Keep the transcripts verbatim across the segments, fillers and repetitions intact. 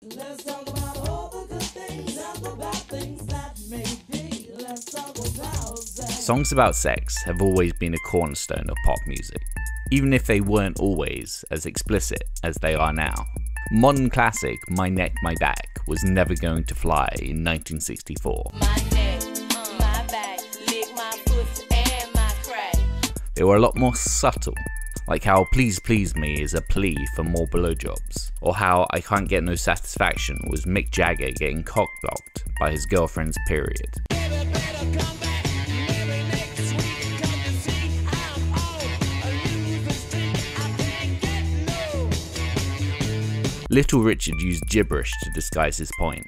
Let's talk about all the good things and the bad things that may be. Let's talk about sex. Songs about sex have always been a cornerstone of pop music, even if they weren't always as explicit as they are now. Modern classic My Neck, My Back was never going to fly in nineteen sixty-four. My neck, my back, lick my foot and my crack. They were a lot more subtle, like how Please Please Me is a plea for more blowjobs, or how I Can't Get No Satisfaction was Mick Jagger getting cock-blocked by his girlfriend's period. Little Richard used gibberish to disguise his point,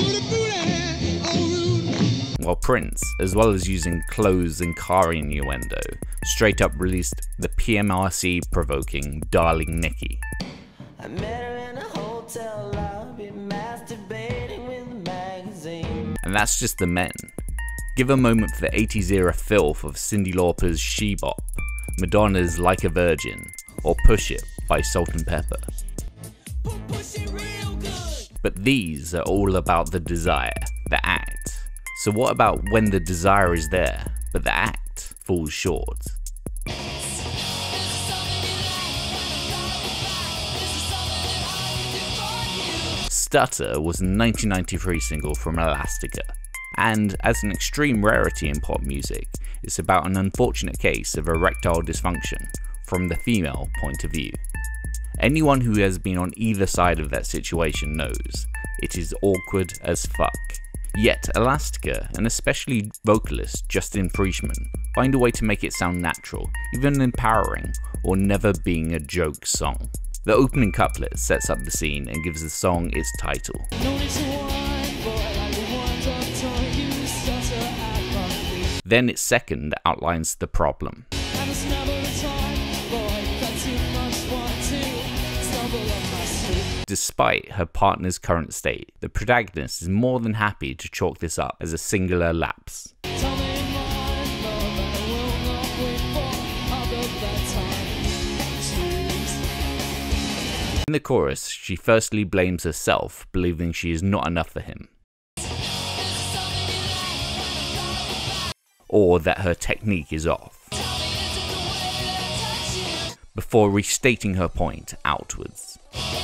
while Prince, as well as using clothes and car innuendo, straight up released the P M R C provoking Darling Nikki. I met her in a hotel lobby, masturbating with a magazine. And that's just the men. Give a moment for the eighties era filth of Cyndi Lauper's She Bop, Madonna's Like a Virgin, or Push It by Salt and Pepper. But these are all about the desire, the act. So what about when the desire is there, but the act falls short? Stutter was a nineteen ninety-three single from Elastica, and as an extreme rarity in pop music, it's about an unfortunate case of erectile dysfunction from the female point of view. Anyone who has been on either side of that situation knows it is awkward as fuck. Yet Elastica, and especially vocalist Justin Frischman, find a way to make it sound natural, even empowering, or never being a joke song. The opening couplet sets up the scene and gives the song its title. Then its second outlines the problem. Despite her partner's current state, the protagonist is more than happy to chalk this up as a singular lapse. In the chorus, she firstly blames herself, believing she is not enough for him, or that her technique is off, before restating her point outwards.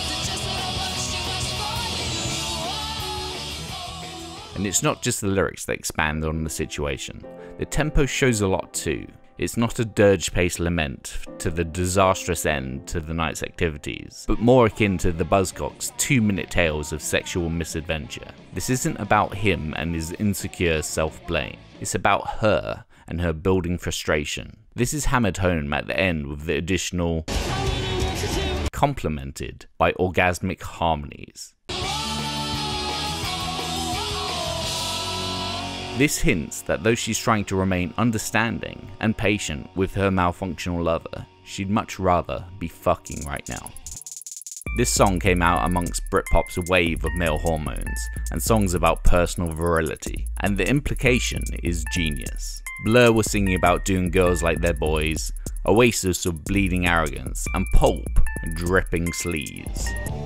And it's not just the lyrics that expand on the situation. The tempo shows a lot too. It's not a dirge-paced lament to the disastrous end to the night's activities, but more akin to the Buzzcocks' two-minute tales of sexual misadventure. This isn't about him and his insecure self-blame. It's about her and her building frustration. This is hammered home at the end with the additional complemented by orgasmic harmonies. This hints that though she's trying to remain understanding and patient with her malfunctional lover, she'd much rather be fucking right now. This song came out amongst Britpop's wave of male hormones and songs about personal virility, and the implication is genius. Blur was singing about doing girls like their boys, Oasis of bleeding arrogance, and Pulp dripping sleaze.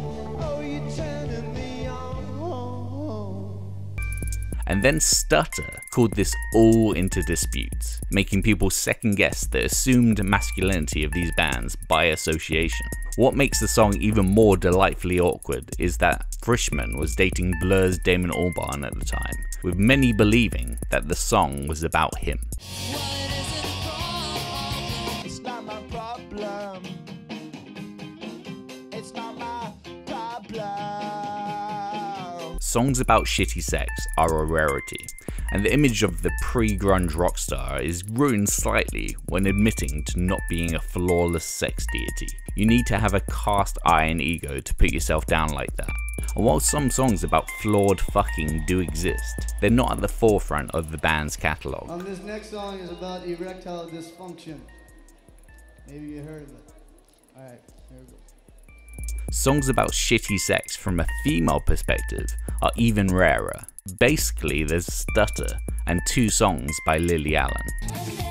And then Stutter called this all into dispute, making people second guess the assumed masculinity of these bands by association. What makes the song even more delightfully awkward is that Frischman was dating Blur's Damon Albarn at the time, with many believing that the song was about him. It's not my problem. It's not my problem. Songs about shitty sex are a rarity, and the image of the pre-grunge rock star is ruined slightly when admitting to not being a flawless sex deity. You need to have a cast iron ego to put yourself down like that. And while some songs about flawed fucking do exist, they're not at the forefront of the band's catalogue. Um, this next song is about erectile dysfunction. Maybe you heard of it. Alright, here we go. Songs about shitty sex from a female perspective are even rarer. Basically, there's Stutter and two songs by Lily Allen.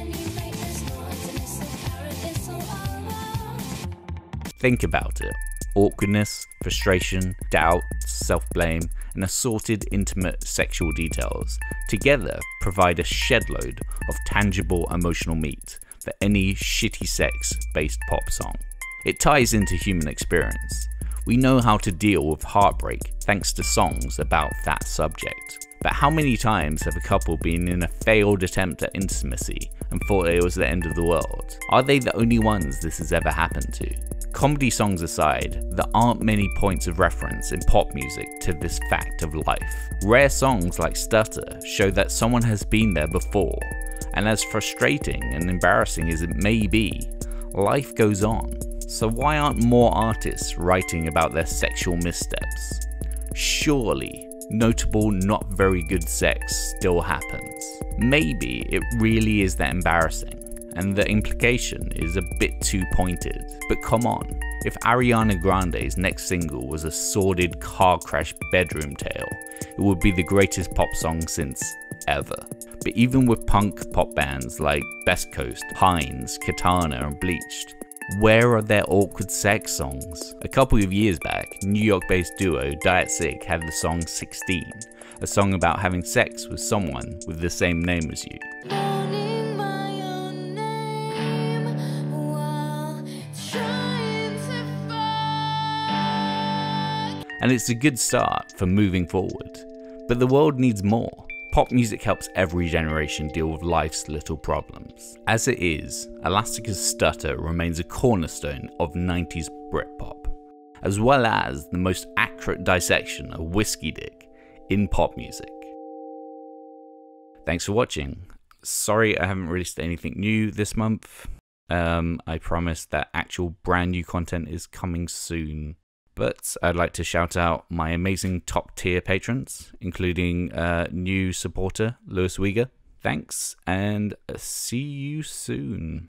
Think about it. awkwardness, frustration, doubt, self-blame, and assorted intimate sexual details together provide a shedload of tangible emotional meat for any shitty sex-based pop song. It ties into human experience. We know how to deal with heartbreak thanks to songs about that subject. But how many times have a couple been in a failed attempt at intimacy and thought it was the end of the world? Are they the only ones this has ever happened to? Comedy songs aside, there aren't many points of reference in pop music to this fact of life. Rare songs like Stutter show that someone has been there before, and as frustrating and embarrassing as it may be, life goes on. So why aren't more artists writing about their sexual missteps? Surely, notable not very good sex still happens. Maybe it really is that embarrassing, and the implication is a bit too pointed. But come on, if Ariana Grande's next single was a sordid car crash bedroom tale, it would be the greatest pop song since ever. But even with punk pop bands like Best Coast, Hines, Katana and Bleached, where are their awkward sex songs? A couple of years back, New York-based duo Diet Sick had the song sixteen, a song about having sex with someone with the same name as you. Learning my own name while trying to fuck. And it's a good start for moving forward. But the world needs more. Pop music helps every generation deal with life's little problems. As it is, Elastica's Stutter remains a cornerstone of nineties Britpop, as well as the most accurate dissection of whiskey dick in pop music. Thanks for watching. Sorry I haven't released anything new this month. Um, I promise that actual brand new content is coming soon. But I'd like to shout out my amazing top tier patrons, including uh, new supporter Lewis Wieger. Thanks, and see you soon.